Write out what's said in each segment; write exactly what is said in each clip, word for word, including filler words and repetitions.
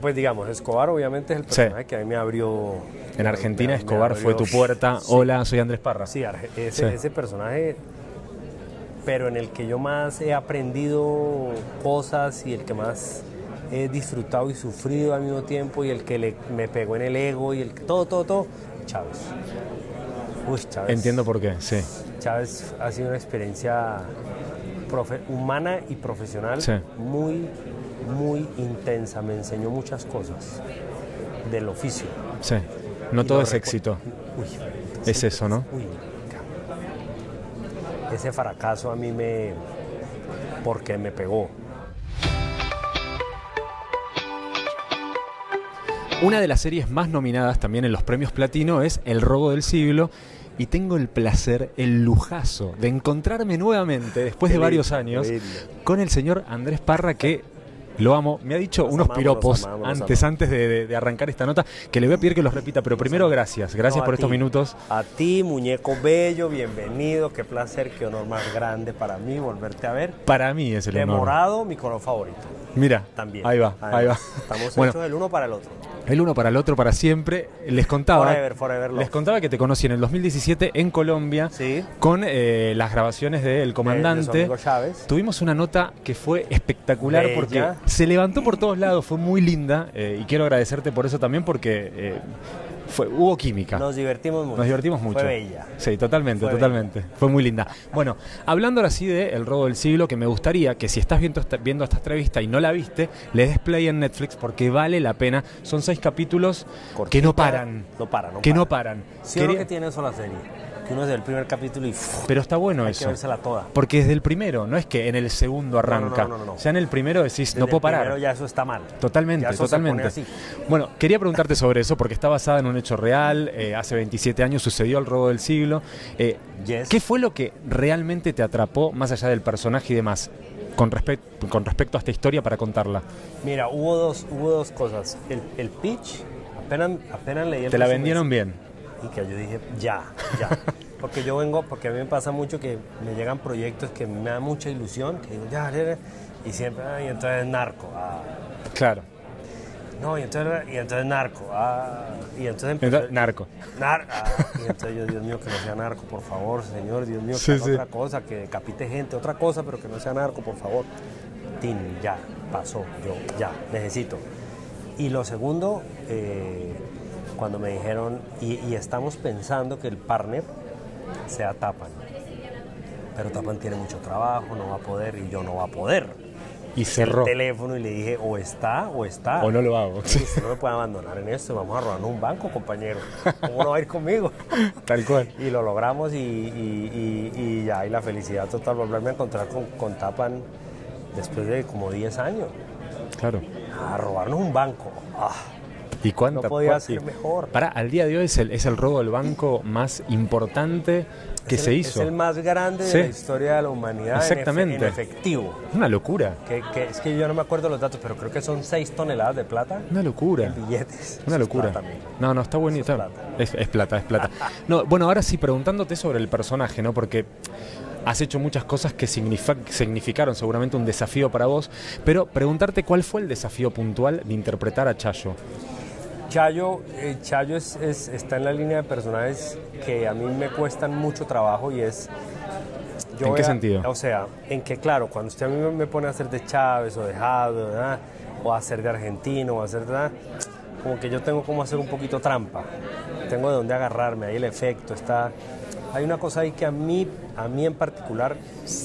pues digamos, Escobar obviamente es el personaje sí. que a mí me abrió... En Argentina, me, Escobar me abrió, fue tu puerta. Sí. Hola, soy Andrés Parra. Sí, ese, sí. ese personaje, pero en el que yo más he aprendido cosas y el que más he disfrutado y sufrido al mismo tiempo y el que le, me pegó en el ego y el que todo, todo, todo, Chávez. Uy, Chávez. Entiendo por qué, sí. Chávez ha sido una experiencia profe humana y profesional sí. muy, muy intensa. Me enseñó muchas cosas del oficio. Sí, no y todo es éxito. Uy, es eso, ¿no? Uy, ese fracaso a mí me... porque me pegó. Una de las series más nominadas también en los premios Platino es El robo del siglo. Y tengo el placer, el lujazo de encontrarme nuevamente, después de varios años, con el señor Andrés Parra, que lo amo. Me ha dicho nos unos amamos, piropos nos amamos, nos antes, amamos. antes de, de, de arrancar esta nota, que le voy a pedir que los repita, pero primero gracias. Gracias no, por ti, estos minutos. A ti, muñeco bello, bienvenido. Qué placer, qué honor más grande para mí volverte a ver. Para mí es el de honor. Morado, mi color favorito. Mira, también. Ahí va, Además, ahí va. Estamos bueno, hechos el uno para el otro. El uno para el otro, para siempre. Les contaba, forever, forever les contaba que te conocí en el dos mil diecisiete en Colombia sí. con eh, las grabaciones de El Comandante. De, de Chávez. Tuvimos una nota que fue espectacular Bella. porque se levantó por todos lados, fue muy linda eh, y quiero agradecerte por eso también porque eh, fue, hubo química. Nos divertimos mucho. Nos divertimos mucho. Fue bella. Sí, totalmente, fue totalmente. Bella. Fue muy linda. Bueno, hablando ahora sí de El robo del siglo, que me gustaría que si estás viendo esta, viendo esta entrevista y no la viste, le des play en Netflix porque vale la pena. Son seis capítulos Cortita, que no paran. No paran, no Que paran. no paran. Sí, Quería... lo que tiene eso la serie. Que uno desde el primer capítulo y... Uf, pero está bueno hay eso. que vérsela toda. Porque desde el primero, no es que en el segundo arranca. No, no, no, no, no. O sea, en el primero decís, desde no puedo parar. Pero ya eso está mal. Totalmente, eso totalmente. Se pone así. Bueno, quería preguntarte sobre eso porque está basada en un hecho real. Eh, hace veintisiete años sucedió el robo del siglo. Eh, yes. ¿Qué fue lo que realmente te atrapó, más allá del personaje y demás, con, respect con respecto a esta historia para contarla? Mira, hubo dos, hubo dos cosas. El, el pitch, apenas, apenas leí el Te la vendieron bien. Y que yo dije, ya, ya. Porque yo vengo, porque a mí me pasa mucho que me llegan proyectos que me dan mucha ilusión, que digo, ya, ya, ya y siempre, ah, y entonces narco. Ah. Claro. No, y entonces, y entonces narco. Ah, y entonces, entonces narco. Nar, ah, y entonces yo, Dios mío, que no sea narco, por favor, señor, Dios mío, que sí, haga sí. otra cosa, que decapite gente, otra cosa, pero que no sea narco, por favor. Tin, ya, pasó, yo, ya, necesito. Y lo segundo, eh, cuando me dijeron, y, y estamos pensando que el partner sea Tapan, pero Tapan tiene mucho trabajo, no va a poder y yo no va a poder. Y cerró el teléfono y le dije, o está o está. O no lo hago. Sí, usted no me puede abandonar en esto, vamos a robarnos un banco, compañero. ¿Cómo no va a ir conmigo? Tal cual. Y lo logramos y, y, y, y ya, y la felicidad total, volverme a encontrar con, con Tapan después de como diez años. Claro. A robarnos un banco. Ah. ¿Y cuánta? No podía ser mejor. Para, al día de hoy es el, es el robo del banco más importante que es se el, hizo. Es el más grande ¿Sí? de la historia de la humanidad. Exactamente. En, efe, en efectivo. Una locura. Que, que, es que yo no me acuerdo los datos, pero creo que son seis toneladas de plata. Una locura. En billetes. Una locura. Es no, no, está buenísimo. Es, es, es plata, es plata. No, bueno, ahora sí, preguntándote sobre el personaje, ¿no? Porque has hecho muchas cosas que significaron seguramente un desafío para vos, pero preguntarte cuál fue el desafío puntual de interpretar a Chayo. Chayo, eh, Chayo es, es, está en la línea de personajes que a mí me cuestan mucho trabajo y es... Yo ¿En qué a, sentido? O sea, en que claro, cuando usted a mí me pone a hacer de Chávez o de Jado, ¿verdad? O a hacer de argentino, o a hacer ¿verdad? Como que yo tengo como hacer un poquito trampa, tengo de dónde agarrarme, ahí el efecto está... Hay una cosa ahí que a mí, a mí en particular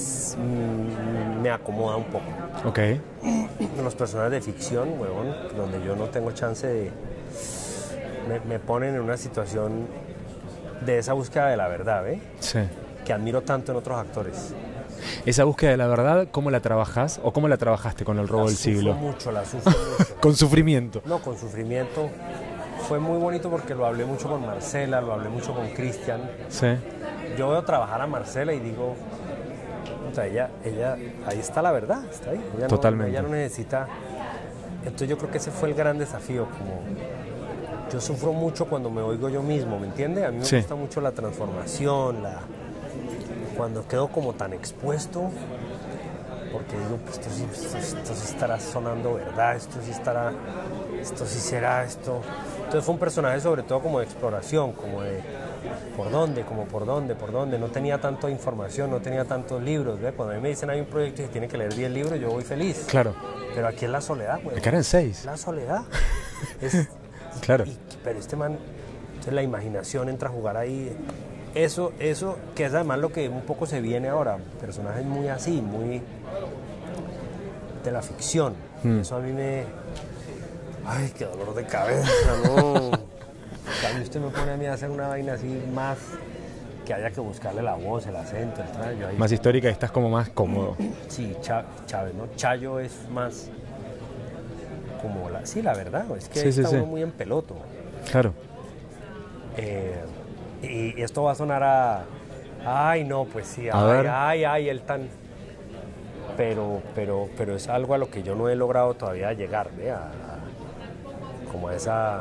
mmm, me acomoda un poco. Ok. Los personajes de ficción, huevón, donde yo no tengo chance de... Me, me ponen en una situación de esa búsqueda de la verdad, ¿eh? Sí. Que admiro tanto en otros actores. Esa búsqueda de la verdad, ¿cómo la trabajás o cómo la trabajaste con El robo la del siglo? La sufro mucho, la sufro mucho. Con sufrimiento. No, con sufrimiento. Fue muy bonito porque lo hablé mucho con Marcela, lo hablé mucho con Cristian. Sí. Yo veo trabajar a Marcela y digo, o sea, ella, ella, ahí está la verdad, está ahí. Ella Totalmente. No, ella no necesita... Entonces yo creo que ese fue el gran desafío, como... Yo sufro mucho cuando me oigo yo mismo, ¿me entiende? A mí me sí. gusta mucho la transformación, la... cuando quedo como tan expuesto, porque digo, pues esto sí, esto, esto sí estará sonando verdad, esto sí estará, esto sí será esto. Entonces fue un personaje sobre todo como de exploración, como de por dónde, como por dónde, por dónde. No tenía tanta información, no tenía tantos libros. ¿Ve? Cuando a mí me dicen hay un proyecto y se tiene que leer diez libros, yo voy feliz. Claro. Pero aquí es la soledad, güey. Acá eran seis. La soledad. Es, claro. Y, pero este man, entonces la imaginación entra a jugar ahí. Eso, eso, que es además lo que un poco se viene ahora. Personajes muy así, muy de la ficción. Mm. Eso a mí me... Ay, qué dolor de cabeza, ¿no? Cuando usted me pone a mí a hacer una vaina así más que haya que buscarle la voz, el acento, el traje, yo ahí... Más histórica y estás como más cómodo. Sí, Chávez, ¿no? Chayo es más como la... Sí, la verdad, es que sí, sí, está sí. uno muy en peloto. Claro. Eh, y, y esto va a sonar a... Ay, no, pues sí, a ay, ver. ay, ay, el tan... Pero, pero, pero es algo a lo que yo no he logrado todavía llegar, ¿ve? A, a, como a esa...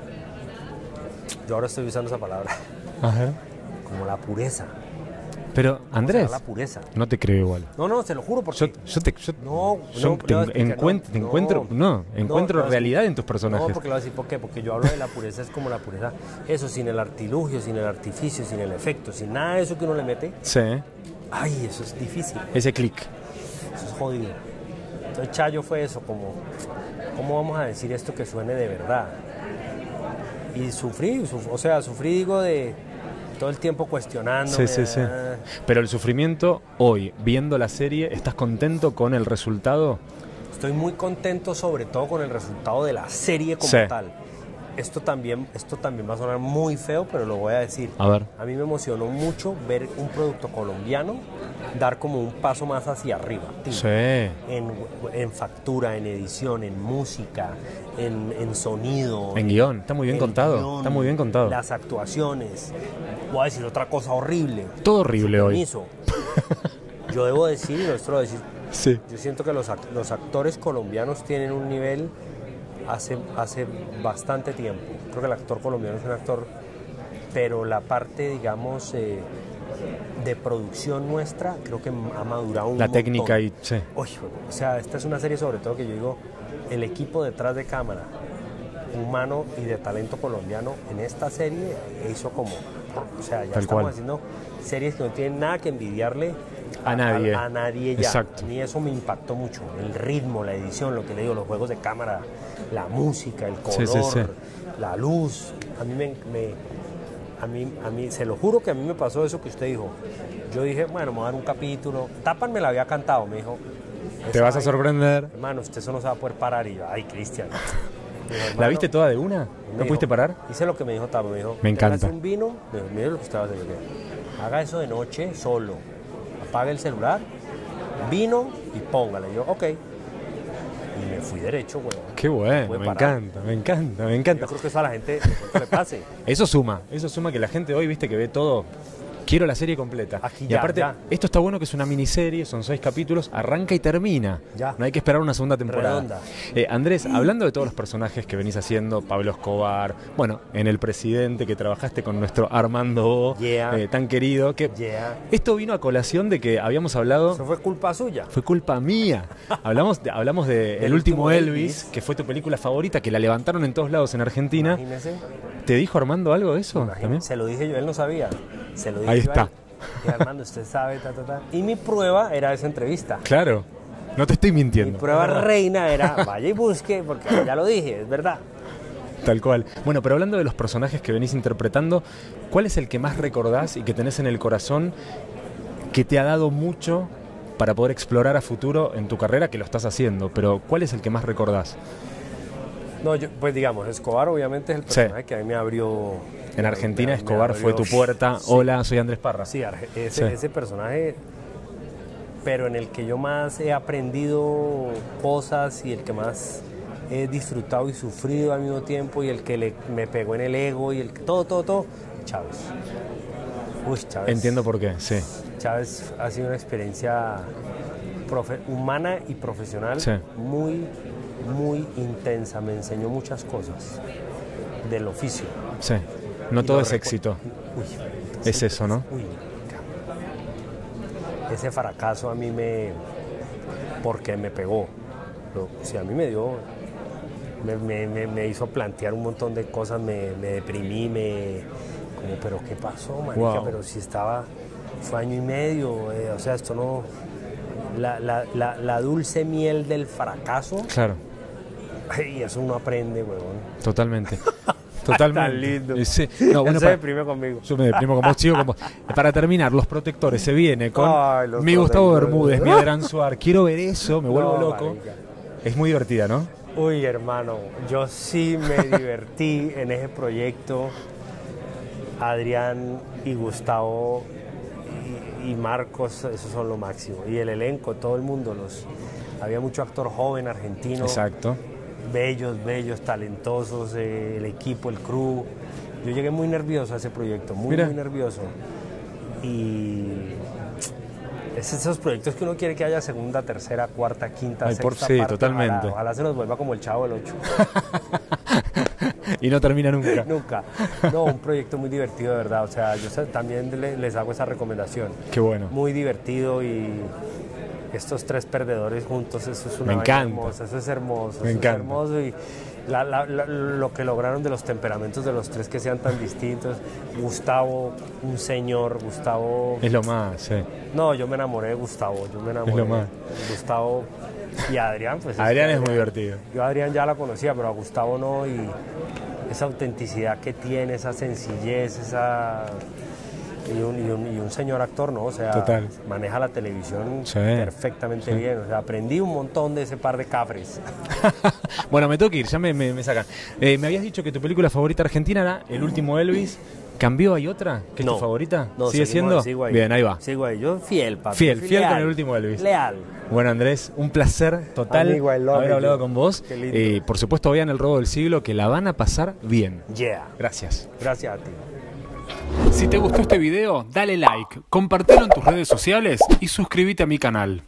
Yo ahora estoy usando esa palabra. Ajá. Como la pureza. Pero, Andrés, la pureza. No te creo igual. No, no, se lo juro porque... Yo, yo te, yo, no, yo no, te, no, encuent, no, te encuentro, no, no encuentro no, realidad en tus personajes. No, porque lo voy a decir, ¿por qué? Porque yo hablo de la pureza, es como la pureza, eso, sin el artilugio, sin el artificio, sin el efecto, sin nada de eso que uno le mete. Sí. Ay, eso es difícil. Ese clic. Eso es jodido. Entonces Chayo fue eso, como, ¿cómo vamos a decir esto que suene de verdad? Y sufrí, suf, o sea, sufrí, digo, de todo el tiempo cuestionándome. Sí, sí, sí. Pero el sufrimiento, hoy, viendo la serie, ¿estás contento con el resultado? Estoy muy contento, sobre todo con el resultado de la serie como sí. tal. Esto también, esto también va a sonar muy feo, pero lo voy a decir. A ver. A mí me emocionó mucho ver un producto colombiano dar como un paso más hacia arriba. Tío. Sí. En, en factura, en edición, en música, en, en sonido. En guión. Está muy bien contado. Guión, está muy bien contado. Las actuaciones. Voy a decir otra cosa horrible. Todo horrible hoy. Yo debo decir, y no esto lo decir, sí. Yo siento que los, los actores colombianos tienen un nivel hace, hace bastante tiempo. Creo que el actor colombiano es un actor, pero la parte, digamos, eh, de producción nuestra, creo que ha madurado un La montón. técnica y... Sí. Uy, o sea, esta es una serie sobre todo que yo digo, el equipo detrás de cámara, humano y de talento colombiano, en esta serie hizo como... O sea, ya Tal estamos cual. haciendo series que no tienen nada que envidiarle a, a nadie. A, a nadie ya. Exacto. A mí eso me impactó mucho. El ritmo, la edición, lo que le digo, los juegos de cámara, la música, el color, sí, sí, sí. la luz. A mí me, me a mí, a mí, se lo juro que a mí me pasó eso que usted dijo. Yo dije, bueno, me voy a dar un capítulo. Tapan me la había cantado, me dijo. Te vas a sorprender. Hermano, usted eso no se va a poder parar. Y yo, ay, Cristian. Dijo, ¿La viste toda de una? ¿No dijo, pudiste parar? Hice lo que me dijo Tapa, me dijo, me encanta. un vino, me dijo, mire lo que estaba haciendo. Haga eso de noche solo. Apaga el celular, vino y póngale. Yo, ok. Y me fui derecho, güey. Qué bueno, me encanta, me encanta, me encanta. Yo creo que eso a la gente le pase. Eso suma, eso suma que la gente hoy, viste, que ve todo. Quiero la serie completa. Aquí y ya, aparte, ya. esto está bueno que es una miniserie, son seis capítulos, arranca y termina. Ya. No hay que esperar una segunda temporada. Eh, Andrés, Mm. hablando de todos los personajes que venís haciendo, Pablo Escobar, bueno, en El Presidente, que trabajaste con nuestro Armando Bo, Yeah. eh, tan querido, que Yeah. esto vino a colación de que habíamos hablado... Eso fue culpa suya. Fue culpa mía. Hablamos de, hablamos de El último Elvis, Elvis, que fue tu película favorita, que la levantaron en todos lados en Argentina. Imagínese. ¿Te dijo Armando algo de eso? ¿También? Se lo dije yo, él no sabía. Se lo dije Ahí yo está. A él. Y Armando, usted sabe, ta, ta, ta. Y mi prueba era esa entrevista. Claro, no te estoy mintiendo. Mi prueba reina era, vaya y busque, porque ya lo dije, es verdad. Tal cual. Bueno, pero hablando de los personajes que venís interpretando, ¿cuál es el que más recordás y que tenés en el corazón que te ha dado mucho para poder explorar a futuro en tu carrera, que lo estás haciendo? Pero ¿cuál es el que más recordás? No, yo, pues digamos, Escobar obviamente es el personaje sí. que a mí me abrió... En Argentina, me, Escobar me abrió, fue tu puerta. Sí. Hola, soy Andrés Parra. Sí, ese, sí. ese personaje, pero en el que yo más he aprendido cosas y el que más he disfrutado y sufrido al mismo tiempo y el que le, me pegó en el ego y el que todo, todo, todo, Chávez. Uy, Chávez. Entiendo por qué, sí. Chávez ha sido una experiencia profe humana y profesional sí. muy, muy intensa. Me enseñó muchas cosas del oficio. Sí. No y todo es éxito. Uy, es sí, eso, ¿no? Uy, ese fracaso a mí me... porque me pegó. Pero, o sea, a mí me dio, me, me, me, me hizo plantear un montón de cosas, me, me deprimí, me, como, pero ¿qué pasó, marica? Wow. Pero si estaba, fue año y medio, eh, o sea, esto no, la, la, la, la dulce miel del fracaso. Claro. Y eso uno aprende, huevón. Totalmente. Totalmente. Tan lindo. Y sí. No, bueno, Él se para- deprime conmigo. Yo me deprimo como chico. Como... Para terminar, Los Protectores se viene con Ay, Los mi Gustavo Protectores. Bermúdez, mi Adrián Suar. Quiero ver eso, me vuelvo No, loco. marica. Es muy divertida, ¿no? Uy, hermano, yo sí me divertí en ese proyecto. Adrián y Gustavo y, y Marcos, esos son lo máximo. Y el elenco, todo el mundo, los había mucho actor joven argentino. Exacto. Bellos, bellos, talentosos, eh, el equipo, el crew. Yo llegué muy nervioso a ese proyecto, muy, Mira. muy nervioso. Y es esos proyectos que uno quiere que haya segunda, tercera, cuarta, quinta, Ay, sexta por sí, parte. totalmente. Ojalá, ojalá se nos vuelva como el Chavo del Ocho. Y no termina nunca. Nunca. No, un proyecto muy divertido, de verdad. O sea, yo sé- también le- les hago esa recomendación. Qué bueno. Muy divertido y estos tres perdedores juntos, eso es una Me vaina encanta. hermosa, eso es hermoso, Me eso encanta. es hermoso y la- la- la- lo que lograron de los temperamentos de los tres que sean tan distintos. Gustavo, un señor, Gustavo. Es lo más, sí. No, yo me enamoré de Gustavo, yo me enamoré. Es lo más. de Gustavo y Adrián, pues. Adrián que es muy divertido. Yo a Adrián ya la conocía, pero a Gustavo no, y esa autenticidad que tiene, esa sencillez, esa. Y un, y un- y un señor actor, ¿no? O sea, Total. maneja la televisión Sí, perfectamente sí. bien. O sea, aprendí un montón de ese par de cafres. Bueno, me tengo que ir, ya me, me- me sacan. Eh, me habías dicho que tu película favorita argentina era El último Elvis. ¿Cambió? ¿Hay otra? ¿Que es No. tu favorita? No, ¿Sigue seguimos- siendo? sigo ahí. Bien, ahí va. Sigo ahí. Yo fiel, papi. Fiel, Soy fiel con leal. el último Elvis. Leal. Bueno, Andrés, un placer total Amigo, I love haber you. hablado con vos. Qué lindo. Y por supuesto, vean El robo del siglo, que la van a pasar bien. Yeah. Gracias. Gracias a ti. Si te gustó este video, dale like, compartilo en tus redes sociales y suscríbete a mi canal.